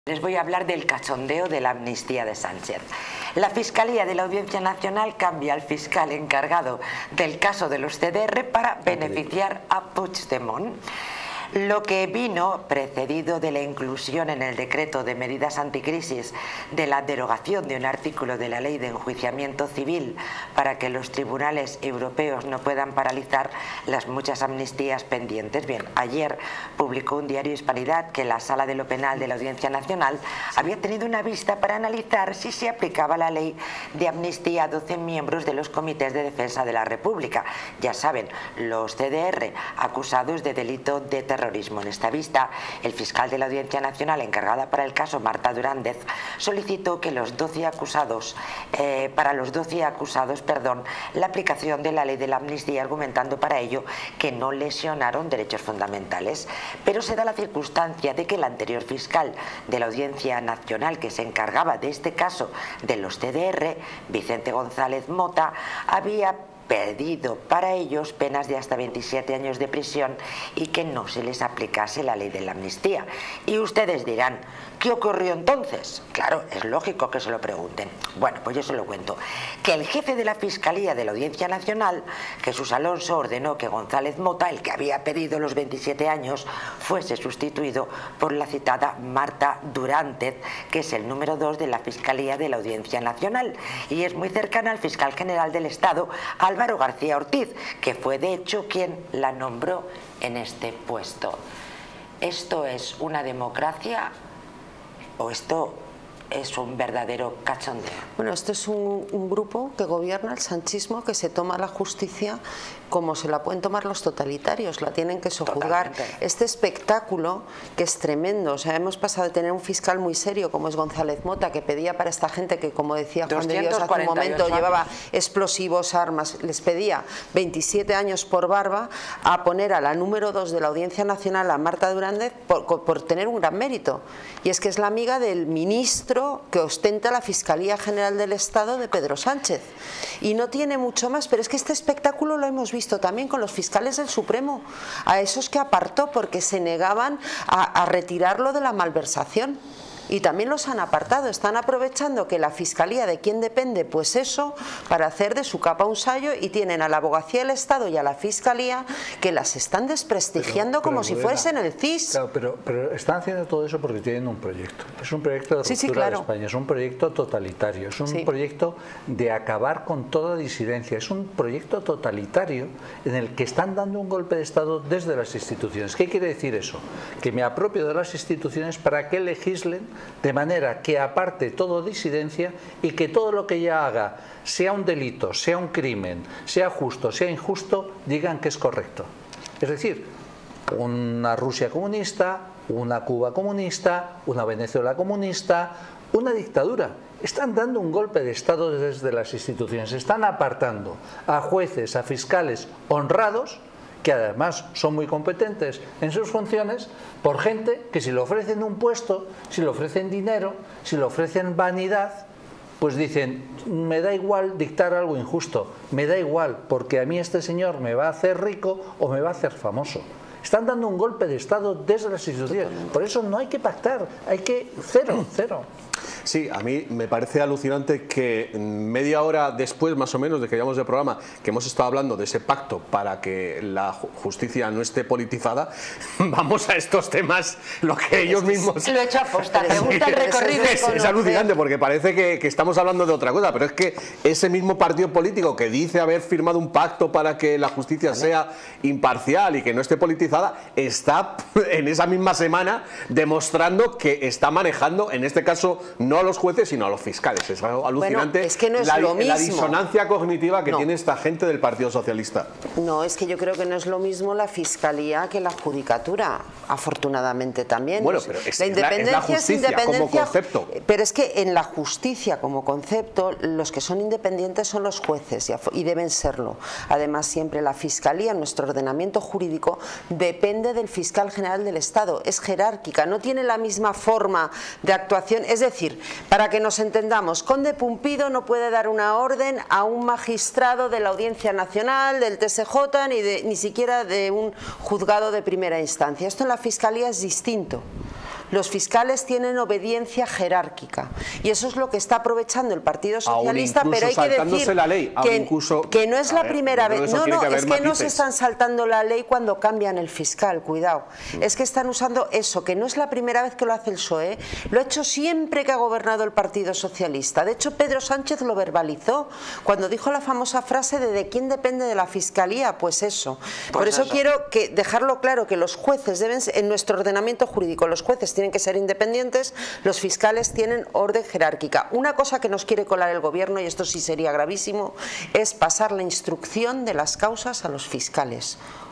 Les voy a hablar del cachondeo de la amnistía de Sánchez. La Fiscalía de la Audiencia Nacional cambia al fiscal encargado del caso de los CDR para beneficiar a Puigdemont. Lo que vino precedido de la inclusión en el decreto de medidas anticrisis de la derogación de un artículo de la ley de enjuiciamiento civil para que los tribunales europeos no puedan paralizar las muchas amnistías pendientes. Bien, ayer publicó un diario Hispanidad que la Sala de lo Penal de la Audiencia Nacional había tenido una vista para analizar si se aplicaba la ley de amnistía a 12 miembros de los comités de defensa de la República. Ya saben, los CDR acusados de delito de terrorismo. En esta vista, el fiscal de la Audiencia Nacional encargada para el caso, Marta Durandez, solicitó que para los 12 acusados, la aplicación de la ley de la amnistía, argumentando para ello que no lesionaron derechos fundamentales. Pero se da la circunstancia de que el anterior fiscal de la Audiencia Nacional, que se encargaba de este caso de los CDR, Vicente González Mota, había pedido para ellos penas de hasta 27 años de prisión y que no se les aplicase la ley de la amnistía. Y ustedes dirán, ¿qué ocurrió entonces? Claro, es lógico que se lo pregunten. Bueno, pues yo se lo cuento. Que el jefe de la Fiscalía de la Audiencia Nacional, Jesús Alonso, ordenó que González Mota, el que había pedido los 27 años, fuese sustituido por la citada Marta Durandez, que es el número 2 de la Fiscalía de la Audiencia Nacional y es muy cercana al fiscal general del Estado, Álvaro García Ortiz, que fue de hecho quien la nombró en este puesto. ¿Esto es una democracia o esto es un verdadero cachondeo? Bueno, esto es un grupo que gobierna el sanchismo, que se toma la justicia como se la pueden tomar los totalitarios, la tienen que sojuzgar. Este espectáculo, que es tremendo, o sea, hemos pasado de tener un fiscal muy serio como es González Mota, que pedía para esta gente que, como decía Juan de Dios hace un momento, llevaba explosivos, armas, les pedía 27 años por barba, a poner a la número 2 de la Audiencia Nacional, a Marta Durandez, por tener un gran mérito. Y es que es la amiga del ministro que ostenta la Fiscalía General del Estado de Pedro Sánchez. Y no tiene mucho más, pero es que este espectáculo lo hemos visto también con los fiscales del Supremo, a esos que apartó porque se negaban a retirarlo de la malversación. Y también los han apartado, están aprovechando que la Fiscalía de quien depende, pues eso, para hacer de su capa un sayo, y tienen a la Abogacía del Estado y a la Fiscalía que las están desprestigiando como si fuesen el CIS. Claro, pero están haciendo todo eso porque tienen un proyecto. Es un proyecto de ruptura de España, es un proyecto totalitario, es un proyecto de acabar con toda disidencia, es un proyecto totalitario en el que están dando un golpe de Estado desde las instituciones. ¿Qué quiere decir eso? Que me apropio de las instituciones para que legislen de manera que aparte todo disidencia y que todo lo que ella haga, sea un delito, sea un crimen, sea justo, sea injusto, digan que es correcto. Es decir, una Rusia comunista, una Cuba comunista, una Venezuela comunista, una dictadura. Están dando un golpe de Estado desde las instituciones, están apartando a jueces, a fiscales honrados, que además son muy competentes en sus funciones, por gente que si le ofrecen un puesto, si le ofrecen dinero, si le ofrecen vanidad, pues dicen, me da igual dictar algo injusto, me da igual, porque a mí este señor me va a hacer rico o me va a hacer famoso. Están dando un golpe de Estado desde las instituciones. Por eso no hay que pactar, hay que cero. Sí, a mí me parece alucinante que media hora después, más o menos, de que llevamos el programa, que hemos estado hablando de ese pacto para que la justicia no esté politizada, vamos a estos temas, lo que ellos mismos... Lo he hecho aposta, me gusta el recorrido. Es alucinante porque parece que estamos hablando de otra cosa, pero es que ese mismo partido político que dice haber firmado un pacto para que la justicia sea imparcial y que no esté politizada, está en esa misma semana demostrando que está manejando, en este caso, no a los jueces, sino a los fiscales. Es algo alucinante. Bueno, es que no es lo mismo. La disonancia cognitiva que tiene esta gente del Partido Socialista. No, es que yo creo que no es lo mismo la Fiscalía que la Judicatura, afortunadamente también. Bueno, pero la independencia es la justicia como concepto. Pero es que en la justicia como concepto, los que son independientes son los jueces y deben serlo. Además, siempre la Fiscalía, en nuestro ordenamiento jurídico, depende del fiscal general del Estado. Es jerárquica, no tiene la misma forma de actuación. Es decir, para que nos entendamos, Conde Pumpido no puede dar una orden a un magistrado de la Audiencia Nacional, del TSJ, ni siquiera de un juzgado de primera instancia. Esto en la Fiscalía es distinto. Los fiscales tienen obediencia jerárquica y eso es lo que está aprovechando el Partido Socialista, pero hay que decir la ley, que no es la primera vez. No, es que no se están saltando la ley cuando cambian el fiscal, cuidado. Es que están usando eso, que no es la primera vez que lo hace el PSOE, lo ha hecho siempre que ha gobernado el Partido Socialista. De hecho, Pedro Sánchez lo verbalizó cuando dijo la famosa frase de quién depende de la Fiscalía, pues eso. Por eso quiero dejarlo claro, que los jueces deben, en nuestro ordenamiento jurídico, los jueces tienen que ser independientes, los fiscales tienen orden jerárquica. Una cosa que nos quiere colar el gobierno, y esto sí sería gravísimo, es pasar la instrucción de las causas a los fiscales.